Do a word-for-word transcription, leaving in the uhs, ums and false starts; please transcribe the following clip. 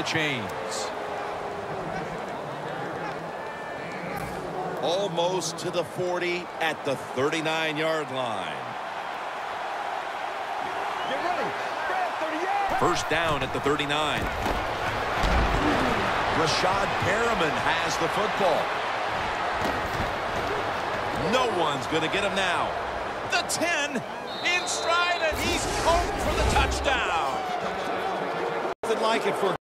chains. Almost to the forty at the thirty-nine yard line. Get ready. First down at the thirty-nine. Rashad Perriman has the football. No one's going to get him now. The ten in stride, and he's home for the touchdown. Nothing like it for